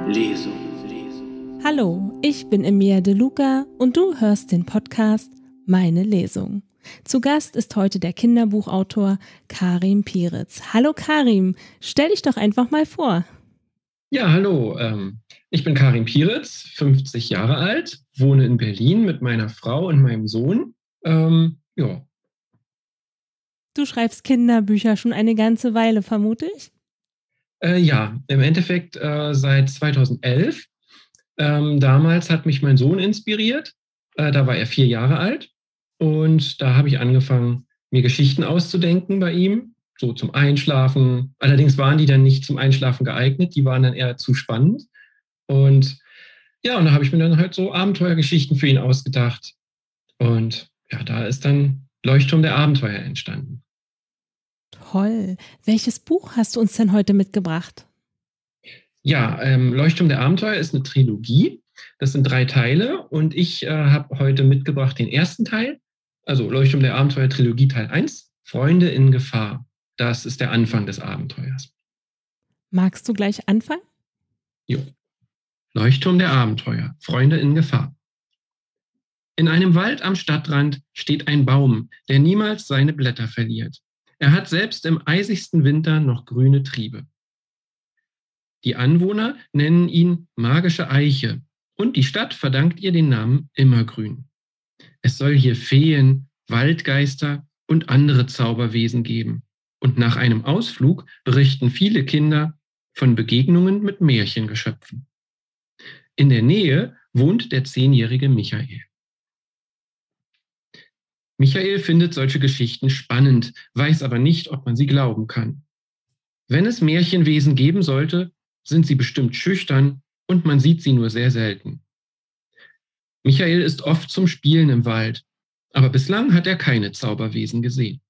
Lesung. Hallo, ich bin Emilia De Luca und du hörst den Podcast Meine Lesung. Zu Gast ist heute der Kinderbuchautor Karim Piritz. Hallo Karim, stell dich doch einfach mal vor. Ja, hallo. Ich bin Karim Piritz, 50 Jahre alt, wohne in Berlin mit meiner Frau und meinem Sohn. Ja. Du schreibst Kinderbücher schon eine ganze Weile, vermute ich? Ja, im Endeffekt seit 2011. Damals hat mich mein Sohn inspiriert. Da war er 4 Jahre alt. Und da habe ich angefangen, mir Geschichten auszudenken bei ihm, so zum Einschlafen. Allerdings waren die dann nicht zum Einschlafen geeignet, die waren dann eher zu spannend. Und ja, und da habe ich mir dann halt so Abenteuergeschichten für ihn ausgedacht. Und ja, da ist dann Leuchtturm der Abenteuer entstanden. Toll. Welches Buch hast du uns denn heute mitgebracht? Ja, Leuchtturm der Abenteuer ist eine Trilogie. Das sind 3 Teile und ich habe heute mitgebracht den ersten Teil, also Leuchtturm der Abenteuer Trilogie Teil 1, Freunde in Gefahr. Das ist der Anfang des Abenteuers. Magst du gleich anfangen? Jo. Leuchtturm der Abenteuer, Freunde in Gefahr. In einem Wald am Stadtrand steht ein Baum, der niemals seine Blätter verliert. Er hat selbst im eisigsten Winter noch grüne Triebe. Die Anwohner nennen ihn magische Eiche und die Stadt verdankt ihr den Namen Immergrün. Es soll hier Feen, Waldgeister und andere Zauberwesen geben. Und nach einem Ausflug berichten viele Kinder von Begegnungen mit Märchengeschöpfen. In der Nähe wohnt der 10-jährige Michael. Michael findet solche Geschichten spannend, weiß aber nicht, ob man sie glauben kann. Wenn es Märchenwesen geben sollte, sind sie bestimmt schüchtern und man sieht sie nur sehr selten. Michael ist oft zum Spielen im Wald, aber bislang hat er keine Zauberwesen gesehen.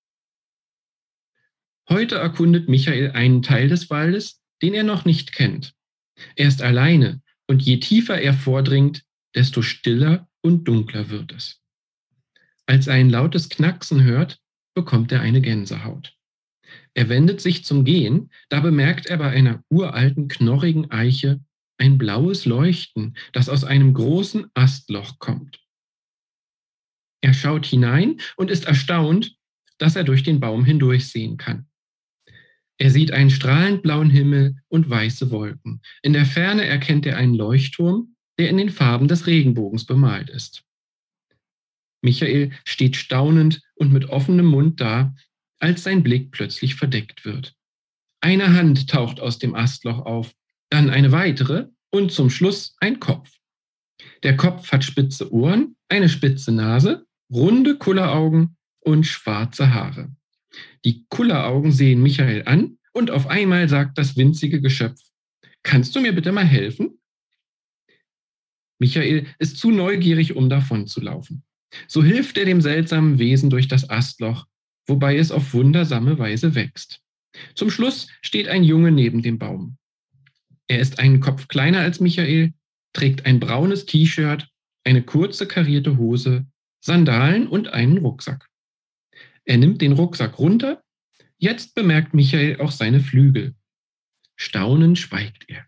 Heute erkundet Michael einen Teil des Waldes, den er noch nicht kennt. Er ist alleine und je tiefer er vordringt, desto stiller und dunkler wird es. Als er ein lautes Knacksen hört, bekommt er eine Gänsehaut. Er wendet sich zum Gehen, da bemerkt er bei einer uralten, knorrigen Eiche ein blaues Leuchten, das aus einem großen Astloch kommt. Er schaut hinein und ist erstaunt, dass er durch den Baum hindurchsehen kann. Er sieht einen strahlend blauen Himmel und weiße Wolken. In der Ferne erkennt er einen Leuchtturm, der in den Farben des Regenbogens bemalt ist. Michael steht staunend und mit offenem Mund da, als sein Blick plötzlich verdeckt wird. Eine Hand taucht aus dem Astloch auf, dann eine weitere und zum Schluss ein Kopf. Der Kopf hat spitze Ohren, eine spitze Nase, runde Kulleraugen und schwarze Haare. Die Kulleraugen sehen Michael an und auf einmal sagt das winzige Geschöpf: „Kannst du mir bitte mal helfen?“ Michael ist zu neugierig, um davon zu laufen. So hilft er dem seltsamen Wesen durch das Astloch, wobei es auf wundersame Weise wächst. Zum Schluss steht ein Junge neben dem Baum. Er ist einen Kopf kleiner als Michael, trägt ein braunes T-Shirt, eine kurze karierte Hose, Sandalen und einen Rucksack. Er nimmt den Rucksack runter. Jetzt bemerkt Michael auch seine Flügel. Staunend schweigt er.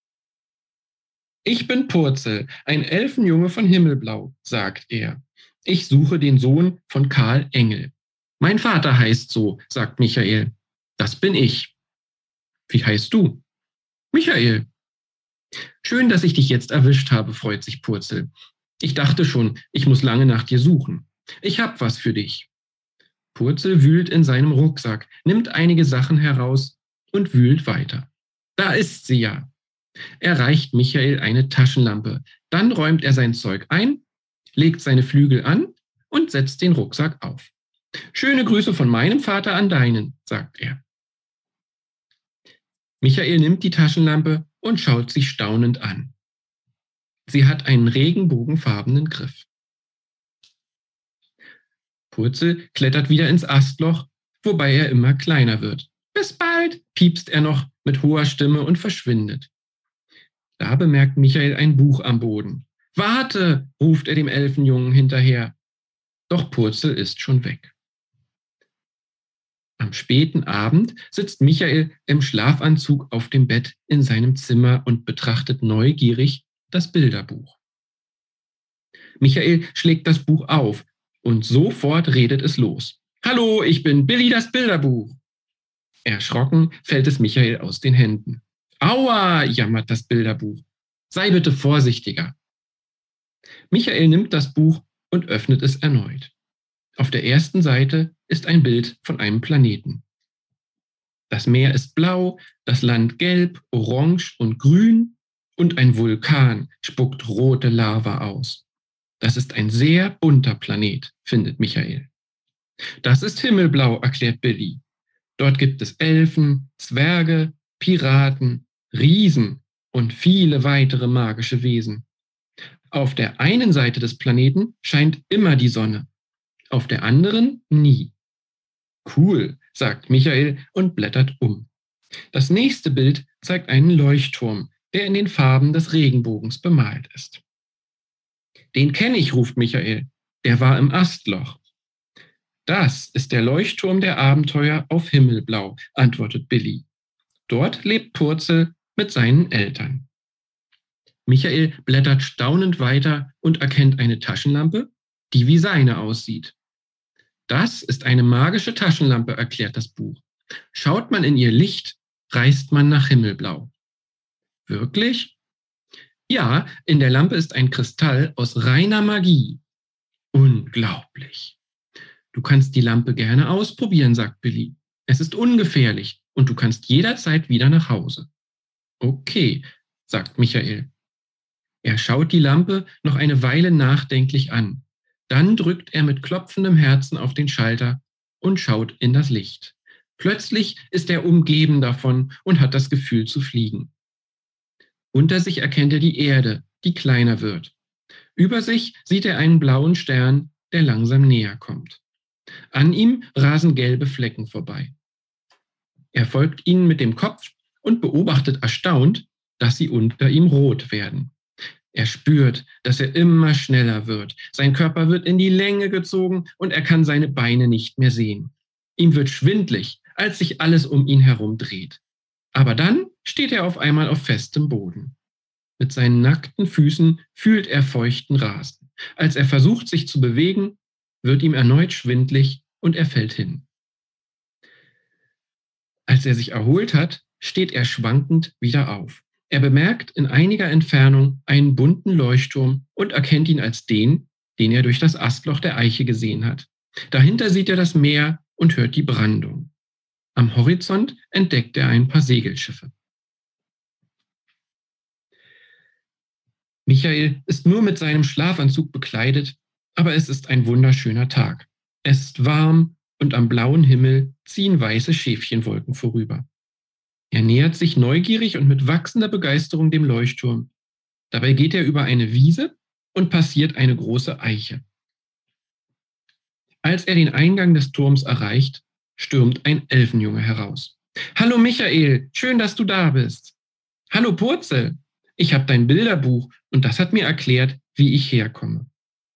„Ich bin Purzel, ein Elfenjunge von Himmelblau“, sagt er. „Ich suche den Sohn von Karl Engel.“ „Mein Vater heißt so“, sagt Michael. „Das bin ich.“ „Wie heißt du?“ „Michael.“ „Schön, dass ich dich jetzt erwischt habe“, freut sich Purzel. „Ich dachte schon, ich muss lange nach dir suchen. Ich hab was für dich.“ Purzel wühlt in seinem Rucksack, nimmt einige Sachen heraus und wühlt weiter. Da ist sie ja. Er reicht Michael eine Taschenlampe. Dann räumt er sein Zeug ein, legt seine Flügel an und setzt den Rucksack auf. „Schöne Grüße von meinem Vater an deinen“, sagt er. Michael nimmt die Taschenlampe und schaut sich staunend an. Sie hat einen regenbogenfarbenen Griff. Purzel klettert wieder ins Astloch, wobei er immer kleiner wird. „Bis bald“, piepst er noch mit hoher Stimme und verschwindet. Da bemerkt Michael ein Buch am Boden. „Warte“, ruft er dem Elfenjungen hinterher. Doch Purzel ist schon weg. Am späten Abend sitzt Michael im Schlafanzug auf dem Bett in seinem Zimmer und betrachtet neugierig das Bilderbuch. Michael schlägt das Buch auf und sofort redet es los. Hallo, ich bin Billy das Bilderbuch. Erschrocken fällt es Michael aus den Händen. Aua, jammert das Bilderbuch. Sei bitte vorsichtiger. Michael nimmt das Buch und öffnet es erneut. Auf der ersten Seite ist ein Bild von einem Planeten. Das Meer ist blau, das Land gelb, orange und grün und ein Vulkan spuckt rote Lava aus. Das ist ein sehr bunter Planet, findet Michael. Das ist himmelblau, erklärt Billy. Dort gibt es Elfen, Zwerge, Piraten, Riesen und viele weitere magische Wesen. Auf der einen Seite des Planeten scheint immer die Sonne, auf der anderen nie. Cool, sagt Michael und blättert um. Das nächste Bild zeigt einen Leuchtturm, der in den Farben des Regenbogens bemalt ist. Den kenne ich, ruft Michael. Der war im Astloch. Das ist der Leuchtturm der Abenteuer auf Himmelblau, antwortet Billy. Dort lebt Purzel mit seinen Eltern. Michael blättert staunend weiter und erkennt eine Taschenlampe, die wie seine aussieht. Das ist eine magische Taschenlampe, erklärt das Buch. Schaut man in ihr Licht, reist man nach Himmelblau. Wirklich? Ja, in der Lampe ist ein Kristall aus reiner Magie. Unglaublich. Du kannst die Lampe gerne ausprobieren, sagt Billy. Es ist ungefährlich und du kannst jederzeit wieder nach Hause. Okay, sagt Michael. Er schaut die Lampe noch eine Weile nachdenklich an. Dann drückt er mit klopfendem Herzen auf den Schalter und schaut in das Licht. Plötzlich ist er umgeben davon und hat das Gefühl zu fliegen. Unter sich erkennt er die Erde, die kleiner wird. Über sich sieht er einen blauen Stern, der langsam näher kommt. An ihm rasen gelbe Flecken vorbei. Er folgt ihnen mit dem Kopf und beobachtet erstaunt, dass sie unter ihm rot werden. Er spürt, dass er immer schneller wird. Sein Körper wird in die Länge gezogen und er kann seine Beine nicht mehr sehen. Ihm wird schwindlig, als sich alles um ihn herum dreht. Aber dann steht er auf einmal auf festem Boden. Mit seinen nackten Füßen fühlt er feuchten Rasen. Als er versucht, sich zu bewegen, wird ihm erneut schwindlig und er fällt hin. Als er sich erholt hat, steht er schwankend wieder auf. Er bemerkt in einiger Entfernung einen bunten Leuchtturm und erkennt ihn als den er durch das Astloch der Eiche gesehen hat. Dahinter sieht er das Meer und hört die Brandung. Am Horizont entdeckt er ein paar Segelschiffe. Michael ist nur mit seinem Schlafanzug bekleidet, aber es ist ein wunderschöner Tag. Es ist warm und am blauen Himmel ziehen weiße Schäfchenwolken vorüber. Er nähert sich neugierig und mit wachsender Begeisterung dem Leuchtturm. Dabei geht er über eine Wiese und passiert eine große Eiche. Als er den Eingang des Turms erreicht, stürmt ein Elfenjunge heraus. Hallo Michael, schön, dass du da bist. Hallo Purzel, ich habe dein Bilderbuch und das hat mir erklärt, wie ich herkomme.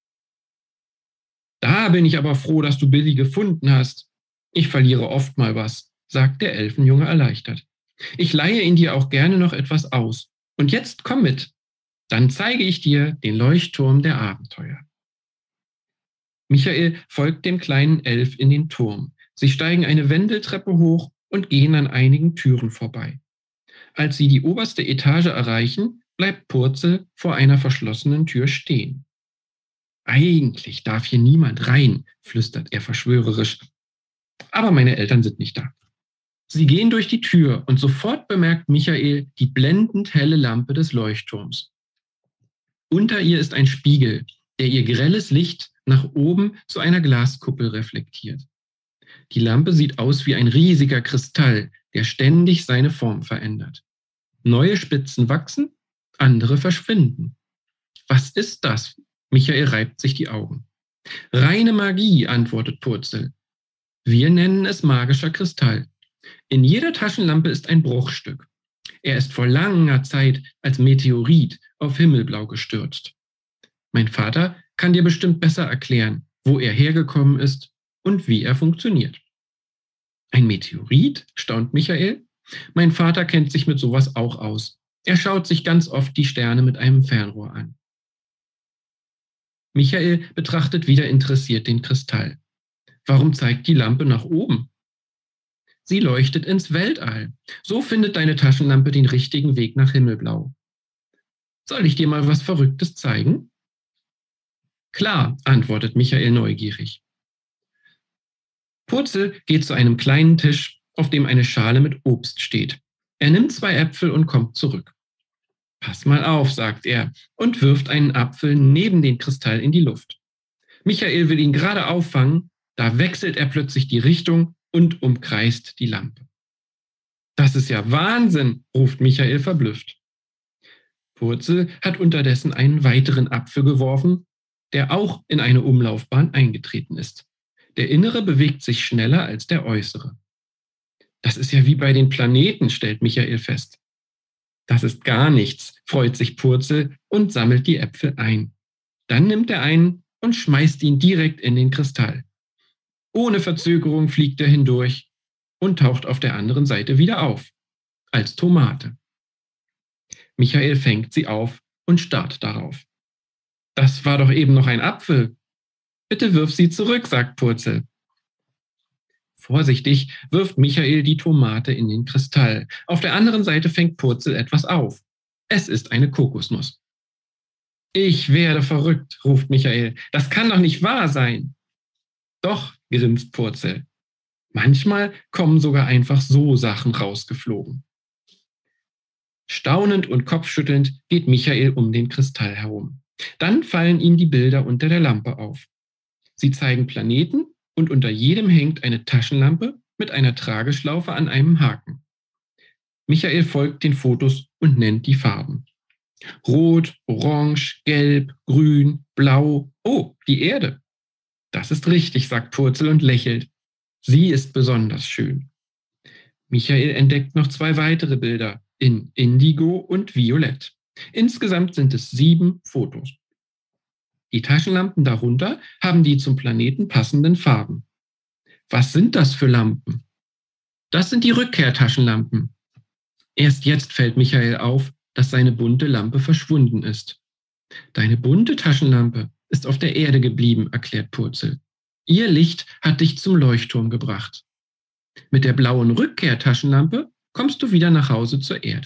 Da bin ich aber froh, dass du Billy gefunden hast. Ich verliere oft mal was, sagt der Elfenjunge erleichtert. Ich leihe ihn dir auch gerne noch etwas aus. Und jetzt komm mit. Dann zeige ich dir den Leuchtturm der Abenteuer. Michael folgt dem kleinen Elf in den Turm. Sie steigen eine Wendeltreppe hoch und gehen an einigen Türen vorbei. Als sie die oberste Etage erreichen, bleibt Purzel vor einer verschlossenen Tür stehen. Eigentlich darf hier niemand rein, flüstert er verschwörerisch. Aber meine Eltern sind nicht da. Sie gehen durch die Tür und sofort bemerkt Michael die blendend helle Lampe des Leuchtturms. Unter ihr ist ein Spiegel, der ihr grelles Licht nach oben zu einer Glaskuppel reflektiert. Die Lampe sieht aus wie ein riesiger Kristall, der ständig seine Form verändert. Neue Spitzen wachsen, andere verschwinden. Was ist das? Michael reibt sich die Augen. Reine Magie, antwortet Purzel. Wir nennen es magischer Kristall. In jeder Taschenlampe ist ein Bruchstück. Er ist vor langer Zeit als Meteorit auf Himmelblau gestürzt. Mein Vater kann dir bestimmt besser erklären, wo er hergekommen ist und wie er funktioniert. Ein Meteorit? Staunt Michael. Mein Vater kennt sich mit sowas auch aus. Er schaut sich ganz oft die Sterne mit einem Fernrohr an. Michael betrachtet wieder interessiert den Kristall. Warum zeigt die Lampe nach oben? Sie leuchtet ins Weltall. So findet deine Taschenlampe den richtigen Weg nach Himmelblau. Soll ich dir mal was Verrücktes zeigen? Klar, antwortet Michael neugierig. Purzel geht zu einem kleinen Tisch, auf dem eine Schale mit Obst steht. Er nimmt 2 Äpfel und kommt zurück. Pass mal auf, sagt er und wirft einen Apfel neben den Kristall in die Luft. Michael will ihn gerade auffangen, da wechselt er plötzlich die Richtung und umkreist die Lampe. Das ist ja Wahnsinn, ruft Michael verblüfft. Purzel hat unterdessen einen weiteren Apfel geworfen, der auch in eine Umlaufbahn eingetreten ist. Der innere bewegt sich schneller als der äußere. Das ist ja wie bei den Planeten, stellt Michael fest. Das ist gar nichts, freut sich Purzel und sammelt die Äpfel ein. Dann nimmt er einen und schmeißt ihn direkt in den Kristall. Ohne Verzögerung fliegt er hindurch und taucht auf der anderen Seite wieder auf, als Tomate. Michael fängt sie auf und starrt darauf. Das war doch eben noch ein Apfel. Bitte wirf sie zurück, sagt Purzel. Vorsichtig wirft Michael die Tomate in den Kristall. Auf der anderen Seite fängt Purzel etwas auf. Es ist eine Kokosnuss. Ich werde verrückt, ruft Michael. Das kann doch nicht wahr sein. Doch, grinst Purzel. Manchmal kommen sogar einfach so Sachen rausgeflogen. Staunend und kopfschüttelnd geht Michael um den Kristall herum. Dann fallen ihm die Bilder unter der Lampe auf. Sie zeigen Planeten und unter jedem hängt eine Taschenlampe mit einer Trageschlaufe an einem Haken. Michael folgt den Fotos und nennt die Farben. Rot, Orange, Gelb, Grün, Blau. Oh, die Erde. Das ist richtig, sagt Purzel und lächelt. Sie ist besonders schön. Michael entdeckt noch 2 weitere Bilder in Indigo und Violett. Insgesamt sind es 7 Fotos. Die Taschenlampen darunter haben die zum Planeten passenden Farben. Was sind das für Lampen? Das sind die Rückkehrtaschenlampen. Erst jetzt fällt Michael auf, dass seine bunte Lampe verschwunden ist. Deine bunte Taschenlampe ist auf der Erde geblieben, erklärt Purzel. Ihr Licht hat dich zum Leuchtturm gebracht. Mit der blauen Rückkehrtaschenlampe kommst du wieder nach Hause zur Erde.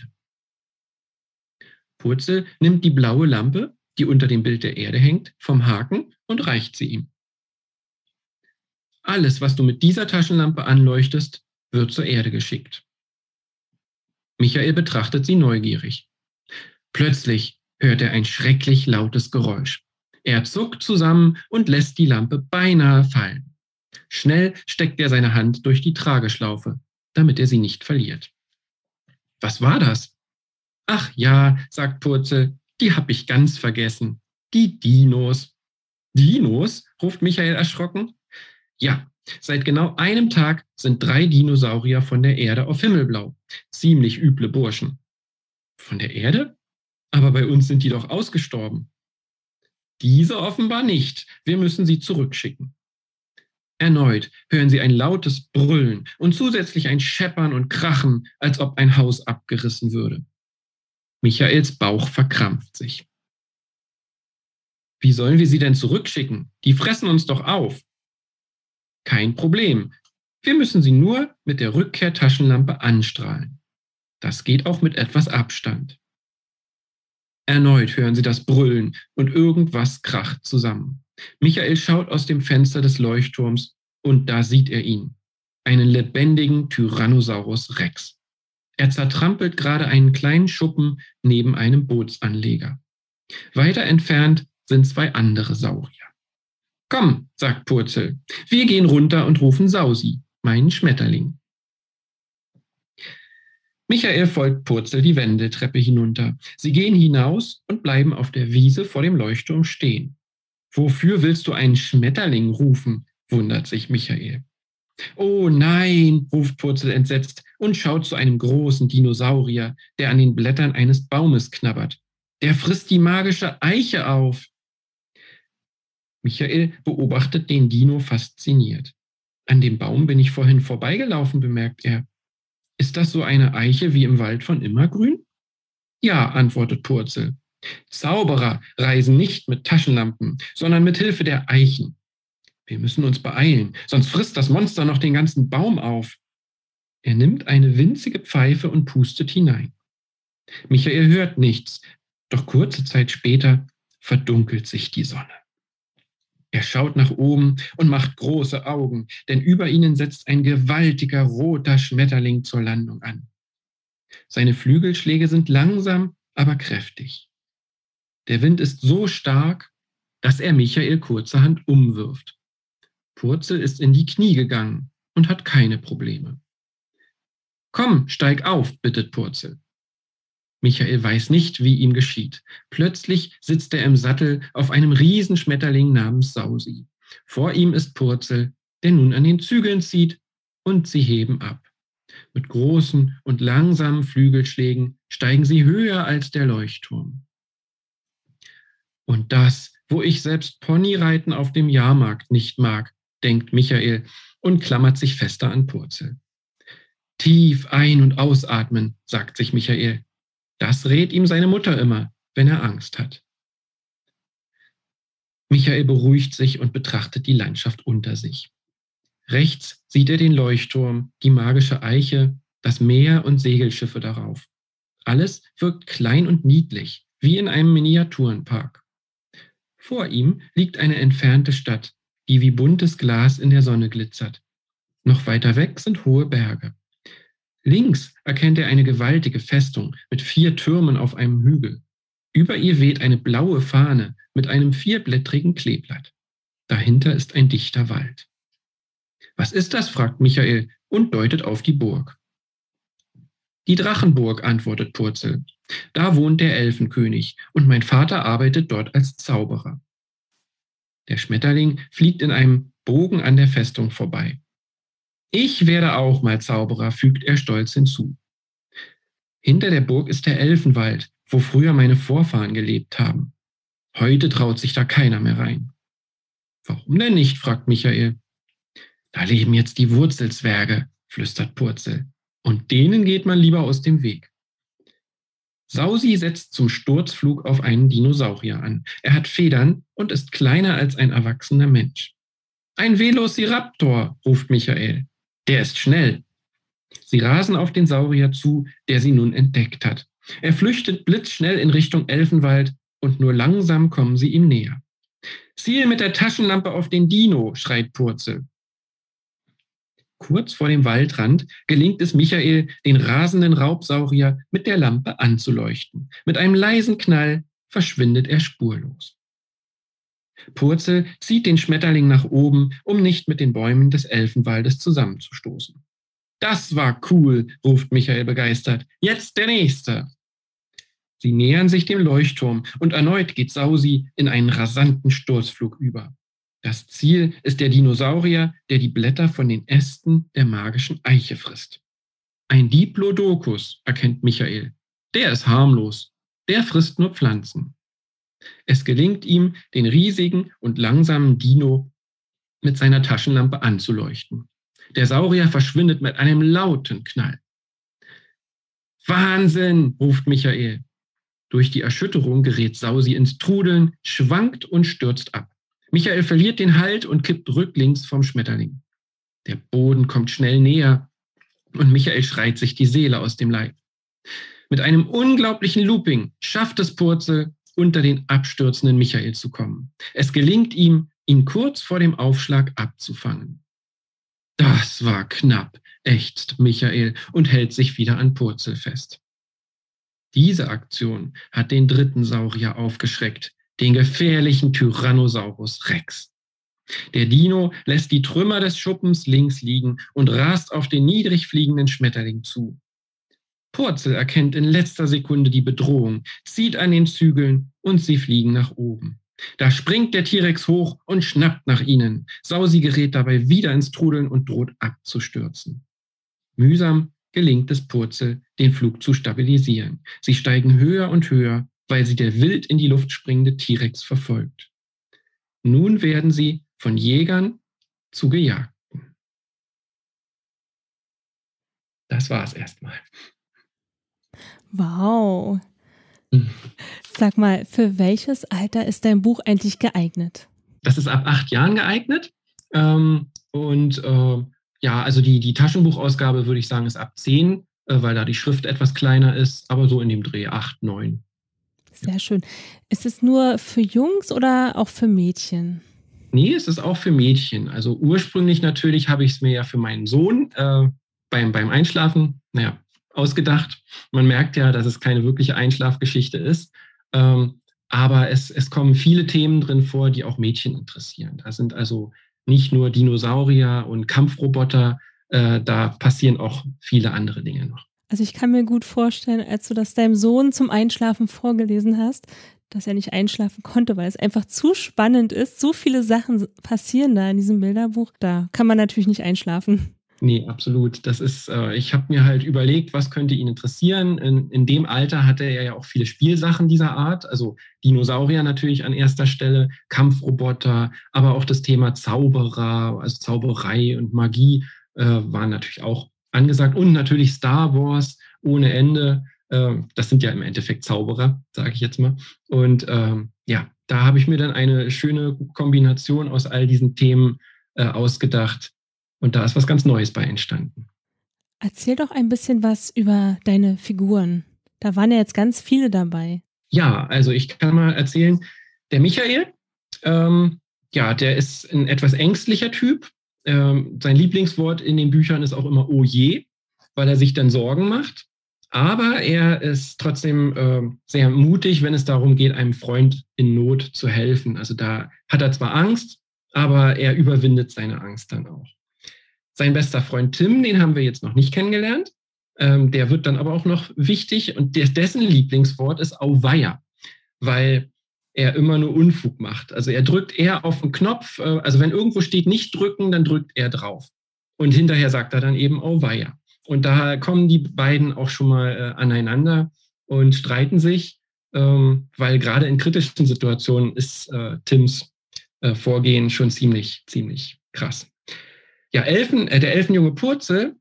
Purzel nimmt die blaue Lampe, die unter dem Bild der Erde hängt, vom Haken und reicht sie ihm. Alles, was du mit dieser Taschenlampe anleuchtest, wird zur Erde geschickt. Michael betrachtet sie neugierig. Plötzlich hört er ein schrecklich lautes Geräusch. Er zuckt zusammen und lässt die Lampe beinahe fallen. Schnell steckt er seine Hand durch die Trageschlaufe, damit er sie nicht verliert. Was war das? Ach ja, sagt Purzel, die hab ich ganz vergessen. Die Dinos. Dinos? Ruft Michael erschrocken. Ja, seit genau einem Tag sind 3 Dinosaurier von der Erde auf Himmelblau. Ziemlich üble Burschen. Von der Erde? Aber bei uns sind die doch ausgestorben. Diese offenbar nicht. Wir müssen sie zurückschicken. Erneut hören sie ein lautes Brüllen und zusätzlich ein Scheppern und Krachen, als ob ein Haus abgerissen würde. Michaels Bauch verkrampft sich. Wie sollen wir sie denn zurückschicken? Die fressen uns doch auf. Kein Problem. Wir müssen sie nur mit der Rückkehrtaschenlampe anstrahlen. Das geht auch mit etwas Abstand. Erneut hören sie das Brüllen und irgendwas kracht zusammen. Michael schaut aus dem Fenster des Leuchtturms und da sieht er ihn, einen lebendigen Tyrannosaurus Rex. Er zertrampelt gerade einen kleinen Schuppen neben einem Bootsanleger. Weiter entfernt sind 2 andere Saurier. Komm, sagt Purzel, wir gehen runter und rufen Sausi, meinen Schmetterling. Michael folgt Purzel die Wendeltreppe hinunter. Sie gehen hinaus und bleiben auf der Wiese vor dem Leuchtturm stehen. Wofür willst du einen Schmetterling rufen? Wundert sich Michael. Oh nein, ruft Purzel entsetzt und schaut zu einem großen Dinosaurier, der an den Blättern eines Baumes knabbert. Der frisst die magische Eiche auf. Michael beobachtet den Dino fasziniert. An dem Baum bin ich vorhin vorbeigelaufen, bemerkt er. Ist das so eine Eiche wie im Wald von Immergrün? Ja, antwortet Purzel. Zauberer reisen nicht mit Taschenlampen, sondern mit Hilfe der Eichen. Wir müssen uns beeilen, sonst frisst das Monster noch den ganzen Baum auf. Er nimmt eine winzige Pfeife und pustet hinein. Michael hört nichts, doch kurze Zeit später verdunkelt sich die Sonne. Er schaut nach oben und macht große Augen, denn über ihnen setzt ein gewaltiger roter Schmetterling zur Landung an. Seine Flügelschläge sind langsam, aber kräftig. Der Wind ist so stark, dass er Michael kurzerhand umwirft. Purzel ist in die Knie gegangen und hat keine Probleme. Komm, steig auf, bittet Purzel. Michael weiß nicht, wie ihm geschieht. Plötzlich sitzt er im Sattel auf einem Riesenschmetterling namens Sausi. Vor ihm ist Purzel, der nun an den Zügeln zieht, und sie heben ab. Mit großen und langsamen Flügelschlägen steigen sie höher als der Leuchtturm. Und das, wo ich selbst Ponyreiten auf dem Jahrmarkt nicht mag, denkt Michael und klammert sich fester an Purzel. Tief ein- und ausatmen, sagt sich Michael. Das rät ihm seine Mutter immer, wenn er Angst hat. Michael beruhigt sich und betrachtet die Landschaft unter sich. Rechts sieht er den Leuchtturm, die magische Eiche, das Meer und Segelschiffe darauf. Alles wirkt klein und niedlich, wie in einem Miniaturenpark. Vor ihm liegt eine entfernte Stadt, die wie buntes Glas in der Sonne glitzert. Noch weiter weg sind hohe Berge. Links erkennt er eine gewaltige Festung mit 4 Türmen auf einem Hügel. Über ihr weht eine blaue Fahne mit einem 4-blättrigen Kleeblatt. Dahinter ist ein dichter Wald. Was ist das? Fragt Michael und deutet auf die Burg. Die Drachenburg, antwortet Purzel. Da wohnt der Elfenkönig und mein Vater arbeitet dort als Zauberer. Der Schmetterling fliegt in einem Bogen an der Festung vorbei. Ich werde auch mal Zauberer, fügt er stolz hinzu. Hinter der Burg ist der Elfenwald, wo früher meine Vorfahren gelebt haben. Heute traut sich da keiner mehr rein. Warum denn nicht? Fragt Michael. Da leben jetzt die Wurzelzwerge, flüstert Purzel. Und denen geht man lieber aus dem Weg. Sausi setzt zum Sturzflug auf einen Dinosaurier an. Er hat Federn und ist kleiner als ein erwachsener Mensch. Ein Velociraptor, ruft Michael. Der ist schnell. Sie rasen auf den Saurier zu, der sie nun entdeckt hat. Er flüchtet blitzschnell in Richtung Elfenwald und nur langsam kommen sie ihm näher. Ziel mit der Taschenlampe auf den Dino, schreit Purzel. Kurz vor dem Waldrand gelingt es Michael, den rasenden Raubsaurier mit der Lampe anzuleuchten. Mit einem leisen Knall verschwindet er spurlos. Purzel zieht den Schmetterling nach oben, um nicht mit den Bäumen des Elfenwaldes zusammenzustoßen. Das war cool, ruft Michael begeistert. Jetzt der nächste. Sie nähern sich dem Leuchtturm und erneut geht Sausi in einen rasanten Sturzflug über. Das Ziel ist der Dinosaurier, der die Blätter von den Ästen der magischen Eiche frisst. Ein Diplodocus, erkennt Michael. Der ist harmlos. Der frisst nur Pflanzen. Es gelingt ihm, den riesigen und langsamen Dino mit seiner Taschenlampe anzuleuchten. Der Saurier verschwindet mit einem lauten Knall. Wahnsinn, ruft Michael. Durch die Erschütterung gerät Sausi ins Trudeln, schwankt und stürzt ab. Michael verliert den Halt und kippt rücklings vom Schmetterling. Der Boden kommt schnell näher und Michael schreit sich die Seele aus dem Leib. Mit einem unglaublichen Looping schafft es Purzel, unter den abstürzenden Michael zu kommen. Es gelingt ihm, ihn kurz vor dem Aufschlag abzufangen. Das war knapp, ächzt Michael und hält sich wieder an Purzel fest. Diese Aktion hat den dritten Saurier aufgeschreckt, den gefährlichen Tyrannosaurus Rex. Der Dino lässt die Trümmer des Schuppens links liegen und rast auf den niedrig fliegenden Schmetterling zu. Purzel erkennt in letzter Sekunde die Bedrohung, zieht an den Zügeln und sie fliegen nach oben. Da springt der T-Rex hoch und schnappt nach ihnen. Sausi gerät dabei wieder ins Trudeln und droht abzustürzen. Mühsam gelingt es Purzel, den Flug zu stabilisieren. Sie steigen höher und höher, weil sie der wild in die Luft springende T-Rex verfolgt. Nun werden sie von Jägern zu Gejagten. das war es erstmal. Wow. Sag mal, für welches Alter ist dein Buch eigentlich geeignet? Das ist ab 8 Jahren geeignet. Also die Taschenbuchausgabe, würde ich sagen, ist ab 10, weil da die Schrift etwas kleiner ist, aber so in dem Dreh 8, 9. Sehr schön. Ist es nur für Jungs oder auch für Mädchen? Nee, es ist auch für Mädchen. Also ursprünglich natürlich habe ich es mir ja für meinen Sohn beim Einschlafen, ausgedacht. Man merkt ja, dass es keine wirkliche Einschlafgeschichte ist. Aber es kommen viele Themen drin vor, die auch Mädchen interessieren. Da sind also nicht nur Dinosaurier und Kampfroboter, da passieren auch viele andere Dinge noch. Also ich kann mir gut vorstellen, als du das deinem Sohn zum Einschlafen vorgelesen hast, dass er nicht einschlafen konnte, weil es einfach zu spannend ist. So viele Sachen passieren da in diesem Bilderbuch. Da kann man natürlich nicht einschlafen. Nee, absolut. Das ist, ich habe mir halt überlegt, was könnte ihn interessieren. In dem Alter hatte er ja auch viele Spielsachen dieser Art, also Dinosaurier natürlich an erster Stelle, Kampfroboter, aber auch das Thema Zauberer, also Zauberei und Magie waren natürlich auch angesagt und natürlich Star Wars ohne Ende. Das sind ja im Endeffekt Zauberer, sage ich jetzt mal. Und da habe ich mir dann eine schöne Kombination aus all diesen Themen ausgedacht. Und da ist was ganz Neues bei entstanden. Erzähl doch ein bisschen was über deine Figuren. Da waren ja jetzt ganz viele dabei. Ja, also ich kann mal erzählen, der Michael, der ist ein etwas ängstlicher Typ. Sein Lieblingswort in den Büchern ist auch immer oh je, weil er sich dann Sorgen macht. Aber er ist trotzdem sehr mutig, wenn es darum geht, einem Freund in Not zu helfen. Also da hat er zwar Angst, aber er überwindet seine Angst dann auch. Sein bester Freund Tim, den haben wir jetzt noch nicht kennengelernt. Der wird dann aber auch noch wichtig und dessen Lieblingswort ist Auweia, weil er immer nur Unfug macht. Also er drückt eher auf den Knopf, also wenn irgendwo steht nicht drücken, dann drückt er drauf. Und hinterher sagt er dann eben Auweia. Und da kommen die beiden auch schon mal aneinander und streiten sich, weil gerade in kritischen Situationen ist Tims Vorgehen schon ziemlich krass. Ja, der Elfenjunge Purzel,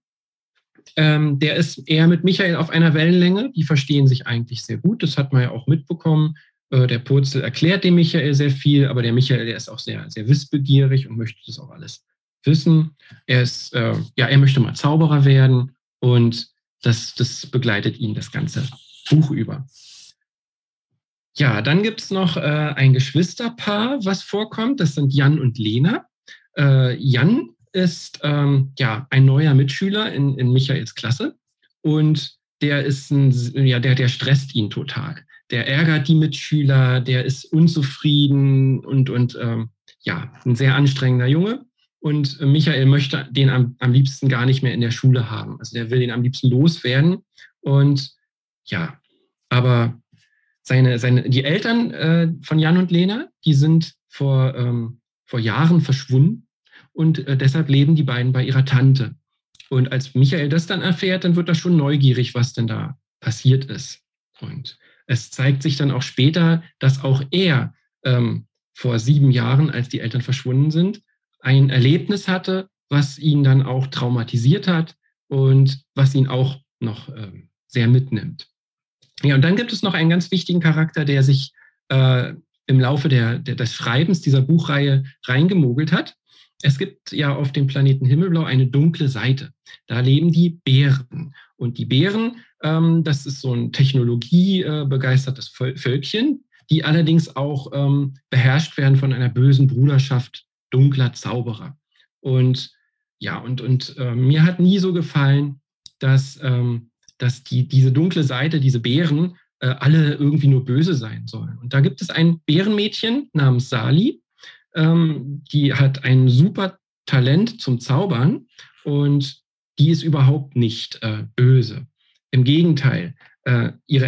der ist eher mit Michael auf einer Wellenlänge. Die verstehen sich eigentlich sehr gut. Das hat man ja auch mitbekommen. Der Purzel erklärt dem Michael sehr viel, aber der Michael, der ist auch sehr, sehr wissbegierig und möchte das auch alles wissen. Er möchte mal Zauberer werden und das begleitet ihn das ganze Buch über. Ja, dann gibt es noch ein Geschwisterpaar, was vorkommt. Das sind Jan und Lena. Jan ist ein neuer Mitschüler in Michaels Klasse und der stresst ihn total. Der ärgert die Mitschüler, der ist unzufrieden und ein sehr anstrengender Junge. Und Michael möchte den am liebsten gar nicht mehr in der Schule haben. Also der will den am liebsten loswerden. Und ja, aber die Eltern von Jan und Lena, die sind vor Jahren verschwunden. Und deshalb leben die beiden bei ihrer Tante. Und als Michael das dann erfährt, dann wird er schon neugierig, was denn da passiert ist. Und es zeigt sich dann auch später, dass auch er vor 7 Jahren, als die Eltern verschwunden sind, ein Erlebnis hatte, was ihn dann auch traumatisiert hat und was ihn auch noch sehr mitnimmt. Ja, und dann gibt es noch einen ganz wichtigen Charakter, der sich im Laufe des Schreibens dieser Buchreihe reingemogelt hat. Es gibt ja auf dem Planeten Himmelblau eine dunkle Seite. Da leben die Bären. Und die Bären, das ist so ein technologiebegeistertes Völkchen, die allerdings auch beherrscht werden von einer bösen Bruderschaft dunkler Zauberer. Und mir hat nie so gefallen, dass diese dunkle Seite, diese Bären, alle irgendwie nur böse sein sollen. Und da gibt es ein Bärenmädchen namens Sali, die hat ein super Talent zum Zaubern und die ist überhaupt nicht böse. Im Gegenteil, ihre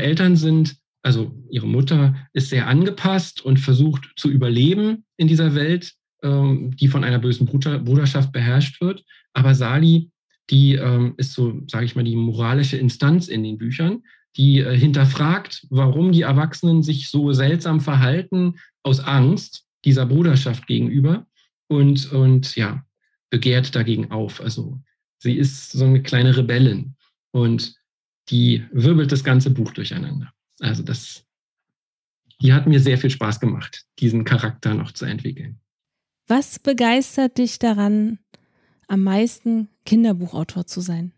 Mutter ist sehr angepasst und versucht zu überleben in dieser Welt, die von einer bösen Bruderschaft beherrscht wird. Aber Sali, die ist so, sage ich mal, die moralische Instanz in den Büchern, die hinterfragt, warum die Erwachsenen sich so seltsam verhalten aus Angst dieser Bruderschaft gegenüber und begehrt dagegen auf. Also sie ist so eine kleine Rebellin. und die wirbelt das ganze Buch durcheinander. Also die hat mir sehr viel Spaß gemacht, diesen Charakter noch zu entwickeln. Was begeistert dich daran, am meisten Kinderbuchautor zu sein?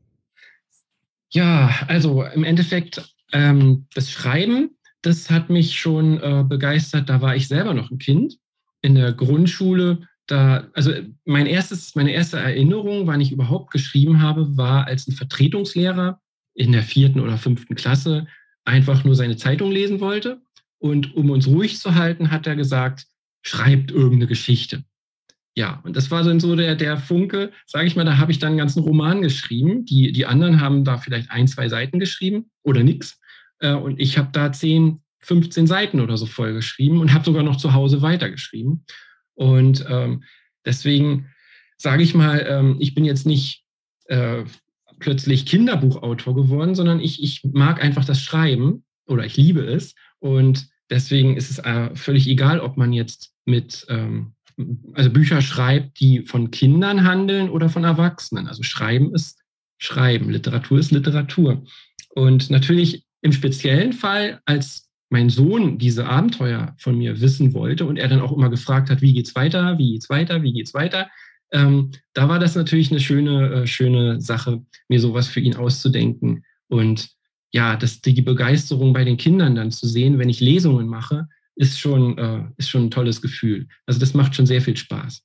Ja, also im Endeffekt das Schreiben, das hat mich schon begeistert. Da war ich selber noch ein Kind in der Grundschule. Also meine erste Erinnerung, wann ich überhaupt geschrieben habe, war als ein Vertretungslehrer in der 4. oder 5. Klasse einfach nur seine Zeitung lesen wollte. Und um uns ruhig zu halten, hat er gesagt, schreibt irgendeine Geschichte. Ja, und das war dann so der Funke, sage ich mal, da habe ich dann einen ganzen Roman geschrieben. Die anderen haben da vielleicht 1, 2 Seiten geschrieben oder nix. Und ich habe da 10, 15 Seiten oder so voll geschrieben und habe sogar noch zu Hause weitergeschrieben. Und deswegen sage ich mal, ich bin jetzt nicht plötzlich Kinderbuchautor geworden, sondern ich mag einfach das Schreiben oder ich liebe es. Und deswegen ist es völlig egal, ob man jetzt also Bücher schreibt, die von Kindern handeln oder von Erwachsenen. Also Schreiben ist Schreiben, Literatur ist Literatur. Und natürlich im speziellen Fall, als mein Sohn diese Abenteuer von mir wissen wollte und er dann auch immer gefragt hat, wie geht's weiter, wie geht's weiter, wie geht's weiter, da war das natürlich eine schöne Sache, mir sowas für ihn auszudenken. Und ja, die Begeisterung bei den Kindern dann zu sehen, wenn ich Lesungen mache, ist schon ein tolles Gefühl. Also das macht schon sehr viel Spaß.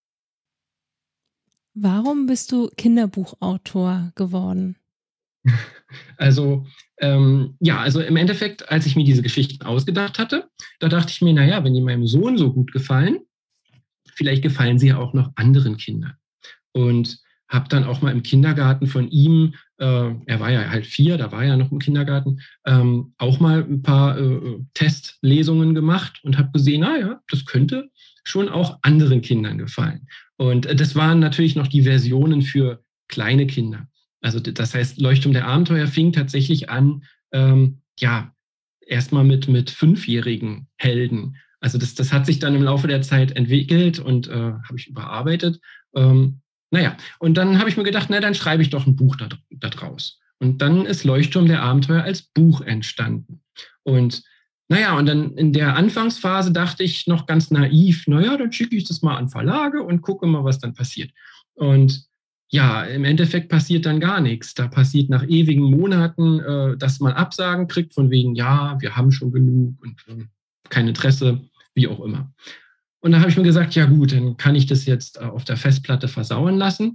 Warum bist du Kinderbuchautor geworden? Also also im Endeffekt, als ich mir diese Geschichten ausgedacht hatte, da dachte ich mir, naja, wenn die meinem Sohn so gut gefallen, vielleicht gefallen sie ja auch noch anderen Kindern. Und habe dann auch mal im Kindergarten von ihm, er war ja halt 4, da war er noch im Kindergarten, auch mal ein paar Testlesungen gemacht und habe gesehen, naja, das könnte schon auch anderen Kindern gefallen. Und das waren natürlich noch die Versionen für kleine Kinder. Also das heißt, Leuchtturm der Abenteuer fing tatsächlich an, erstmal mit 5-jährigen Helden. Also das hat sich dann im Laufe der Zeit entwickelt und habe ich überarbeitet. Und dann habe ich mir gedacht, dann schreibe ich doch ein Buch da draus. Und dann ist Leuchtturm der Abenteuer als Buch entstanden. Und und dann in der Anfangsphase dachte ich noch ganz naiv, dann schicke ich das mal an Verlage und gucke mal, was dann passiert. Und ja, im Endeffekt passiert dann gar nichts. Da passiert nach ewigen Monaten, dass man Absagen kriegt von wegen, ja, wir haben schon genug und kein Interesse, wie auch immer. Und dann habe ich mir gesagt, ja gut, dann kann ich das jetzt auf der Festplatte versauen lassen.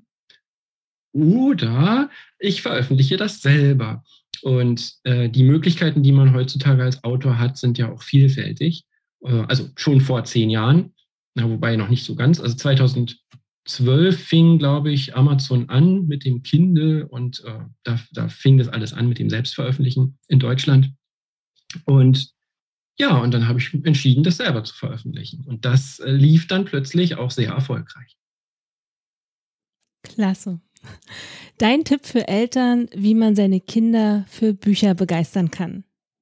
Oder ich veröffentliche das selber. Und die Möglichkeiten, die man heutzutage als Autor hat, sind ja auch vielfältig. Also schon vor 10 Jahren, wobei noch nicht so ganz. Also 2012 fing, glaube ich, Amazon an mit dem Kindle und da fing das alles an mit dem Selbstveröffentlichen in Deutschland. Und dann habe ich entschieden, das selber zu veröffentlichen. Und das lief dann plötzlich auch sehr erfolgreich. Klasse. Dein Tipp für Eltern, wie man seine Kinder für Bücher begeistern kann?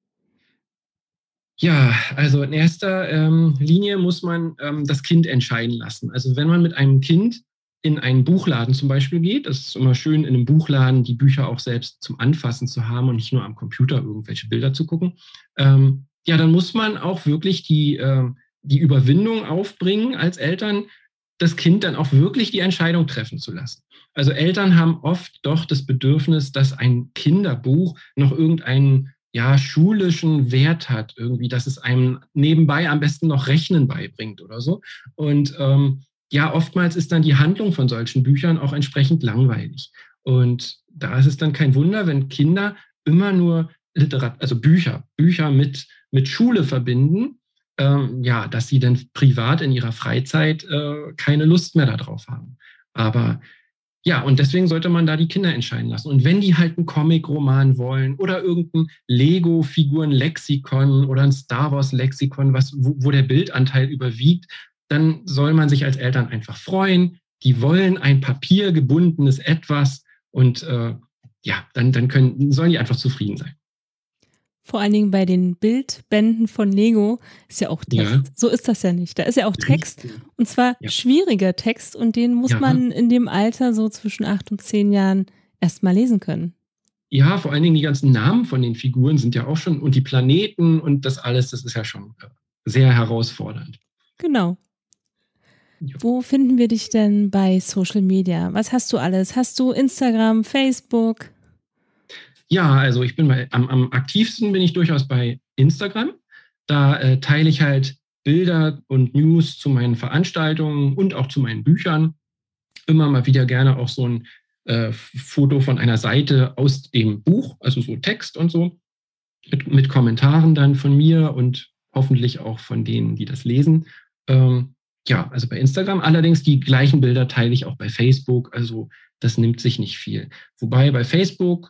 Ja, also in erster Linie muss man das Kind entscheiden lassen. Also wenn man mit einem Kind in einen Buchladen zum Beispiel geht, das ist immer schön, in einem Buchladen die Bücher auch selbst zum Anfassen zu haben und nicht nur am Computer irgendwelche Bilder zu gucken, dann muss man auch wirklich die Überwindung aufbringen als Eltern, das Kind dann auch wirklich die Entscheidung treffen zu lassen. Also Eltern haben oft doch das Bedürfnis, dass ein Kinderbuch noch irgendeinen schulischen Wert hat, irgendwie, dass es einem nebenbei am besten noch Rechnen beibringt oder so. Und oftmals ist dann die Handlung von solchen Büchern auch entsprechend langweilig. Und da ist es dann kein Wunder, wenn Kinder immer nur Bücher mit Schule verbinden, dass sie dann privat in ihrer Freizeit keine Lust mehr darauf haben. Aber und deswegen sollte man da die Kinder entscheiden lassen. Und wenn die halt einen Comic-Roman wollen oder irgendein Lego-Figuren-Lexikon oder ein Star Wars-Lexikon, wo der Bildanteil überwiegt, dann soll man sich als Eltern einfach freuen. Die wollen ein papiergebundenes Etwas und dann sollen die einfach zufrieden sein. Vor allen Dingen bei den Bildbänden von Lego ist ja auch Text. Ja. So ist das ja nicht. Da ist ja auch Text und zwar schwieriger Text und den muss man in dem Alter so zwischen 8 und 10 Jahren erst mal lesen können. ja, vor allen Dingen die ganzen Namen von den Figuren sind ja auch schon, und die Planeten und das alles, das ist ja schon sehr herausfordernd. Genau. Ja. Wo finden wir dich denn bei Social Media? Was hast du alles? Hast du Instagram, Facebook? Ja, also ich bin am aktivsten bin ich durchaus bei Instagram. Da teile ich halt Bilder und News zu meinen Veranstaltungen und auch zu meinen Büchern. Immer mal wieder gerne auch so ein Foto von einer Seite aus dem Buch, also so Text und so, mit Kommentaren dann von mir und hoffentlich auch von denen, die das lesen. Ja, also bei Instagram. Allerdings die gleichen Bilder teile ich auch bei Facebook. Also das nimmt sich nicht viel. Wobei bei Facebook,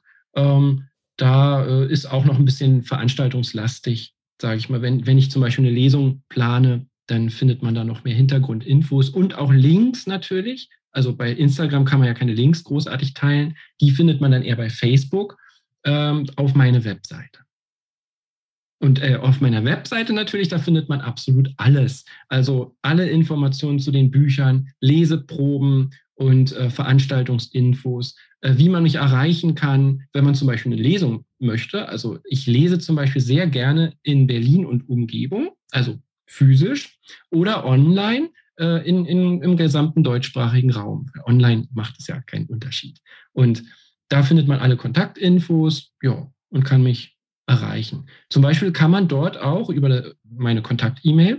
da ist auch noch ein bisschen veranstaltungslastig, sage ich mal. Wenn ich zum Beispiel eine Lesung plane, dann findet man da noch mehr Hintergrundinfos und auch Links natürlich. Also bei Instagram kann man ja keine Links großartig teilen. Die findet man dann eher bei Facebook auf meine Webseite. Und auf meiner Webseite natürlich, da findet man absolut alles. Also alle Informationen zu den Büchern, Leseproben und Veranstaltungsinfos, wie man mich erreichen kann, wenn man zum Beispiel eine Lesung möchte. Also ich lese zum Beispiel sehr gerne in Berlin und Umgebung, also physisch oder online im gesamten deutschsprachigen Raum. Online macht es ja keinen Unterschied. Und da findet man alle Kontaktinfos, ja, und kann mich erreichen. Zum Beispiel kann man dort auch über meine Kontakt-E-Mail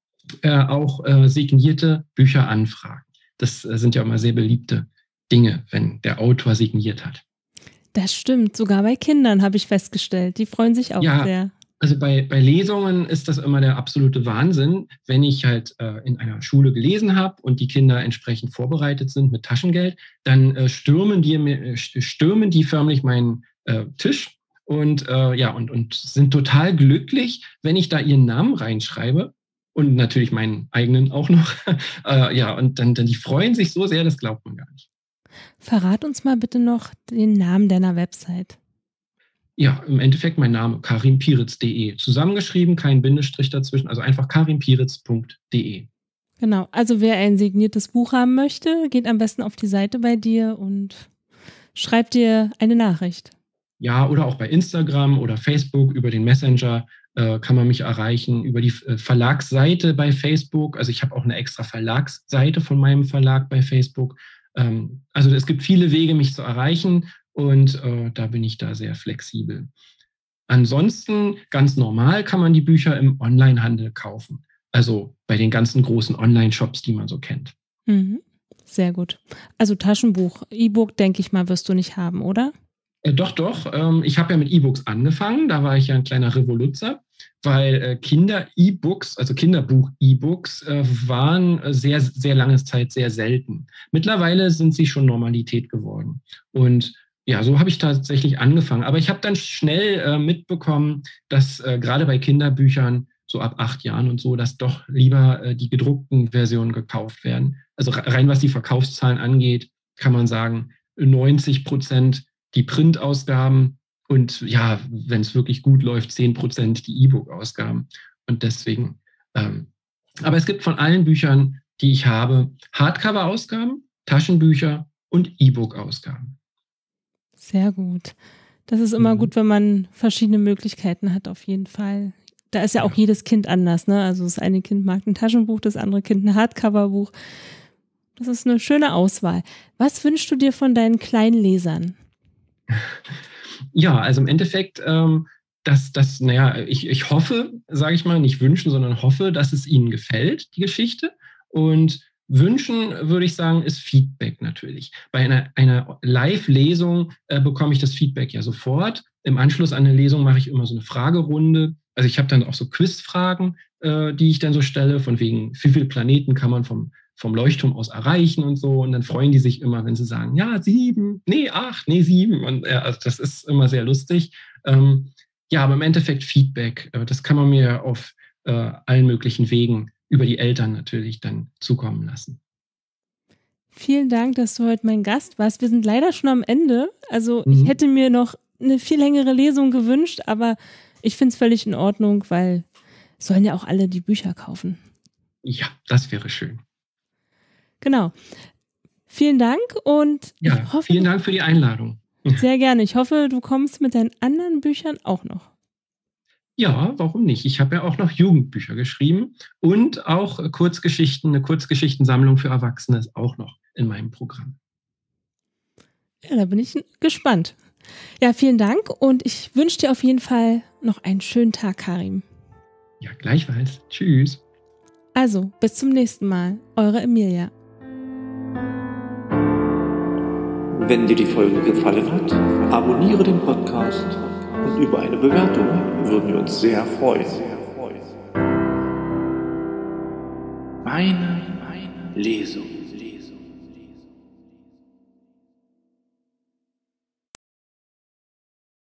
auch signierte Bücher anfragen. Das sind ja immer sehr beliebte Dinge, wenn der Autor signiert hat. Das stimmt, sogar bei Kindern habe ich festgestellt. Die freuen sich auch sehr. Also bei Lesungen ist das immer der absolute Wahnsinn, wenn ich halt in einer Schule gelesen habe und die Kinder entsprechend vorbereitet sind mit Taschengeld, dann stürmen die förmlich meinen Tisch und sind total glücklich, wenn ich da ihren Namen reinschreibe und natürlich meinen eigenen auch noch. Und dann die freuen sich so sehr, das glaubt man gar nicht. Verrat uns mal bitte noch den Namen deiner Website. Ja, im Endeffekt mein Name, karimpiritz.de. Zusammengeschrieben, kein Bindestrich dazwischen, also einfach karimpiritz.de. Genau, also wer ein signiertes Buch haben möchte, geht am besten auf die Seite bei dir und schreibt dir eine Nachricht. Ja, oder auch bei Instagram oder Facebook über den Messenger kann man mich erreichen, über die Verlagsseite bei Facebook. Also ich habe auch eine extra Verlagsseite von meinem Verlag bei Facebook. Also es gibt viele Wege, mich zu erreichen. Und da bin ich da sehr flexibel. Ansonsten, ganz normal, kann man die Bücher im Onlinehandel kaufen. Also bei den ganzen großen Online-Shops, die man so kennt. Mhm. Sehr gut. Also Taschenbuch, E-Book, denke ich mal, wirst du nicht haben, oder? Doch. Ich habe ja mit E-Books angefangen. Da war ich ja ein kleiner Revoluzer, weil Kinder-E-Books, also Kinderbuch-E-Books, waren sehr, sehr lange Zeit sehr selten. Mittlerweile sind sie schon Normalität geworden. Und ja, so habe ich tatsächlich angefangen. Aber ich habe dann schnell mitbekommen, dass gerade bei Kinderbüchern, so ab 8 Jahren und so, dass doch lieber die gedruckten Versionen gekauft werden. Also rein was die Verkaufszahlen angeht, kann man sagen, 90% die Printausgaben und ja, wenn es wirklich gut läuft, 10% die E-Book-Ausgaben. Und deswegen, aber es gibt von allen Büchern, die ich habe, Hardcover-Ausgaben, Taschenbücher und E-Book-Ausgaben. Sehr gut. Das ist immer gut, wenn man verschiedene Möglichkeiten hat, auf jeden Fall. Da ist ja auch jedes Kind anders, ne? Also das eine Kind mag ein Taschenbuch, das andere Kind ein Hardcover-Buch. Das ist eine schöne Auswahl. Was wünschst du dir von deinen kleinen Lesern? Ja, also im Endeffekt, ich hoffe, sage ich mal, nicht wünschen, sondern hoffe, dass es ihnen gefällt, die Geschichte. Und wünschen, würde ich sagen, ist Feedback natürlich. Bei einer Live-Lesung bekomme ich das Feedback ja sofort. Im Anschluss an eine Lesung mache ich immer so eine Fragerunde. Also ich habe dann auch so Quizfragen, die ich dann so stelle, von wegen, wie viele Planeten kann man vom Leuchtturm aus erreichen und so. Und dann freuen die sich immer, wenn sie sagen, ja, 7, nee, 8, nee, 7. Und also das ist immer sehr lustig. Aber im Endeffekt Feedback, das kann man mir auf allen möglichen Wegen über die Eltern natürlich dann zukommen lassen. Vielen Dank, dass du heute mein Gast warst. Wir sind leider schon am Ende. Also ich hätte mir noch eine viel längere Lesung gewünscht, aber ich finde es völlig in Ordnung, weil sollen ja auch alle die Bücher kaufen. Ja, das wäre schön. Genau. Vielen Dank und ja, vielen Dank für die Einladung. Sehr gerne. Ich hoffe, du kommst mit deinen anderen Büchern auch noch. Ja, warum nicht? Ich habe ja auch noch Jugendbücher geschrieben und auch Kurzgeschichten, eine Kurzgeschichtensammlung für Erwachsene ist auch noch in meinem Programm. Ja, da bin ich gespannt. Ja, vielen Dank und ich wünsche dir auf jeden Fall noch einen schönen Tag, Karim. Ja, gleichfalls. Tschüss. Also, bis zum nächsten Mal. Eure Emilia. Wenn dir die Folge gefallen hat, abonniere den Podcast und über eine Bewertung würden wir uns sehr freuen. Meine Lesung.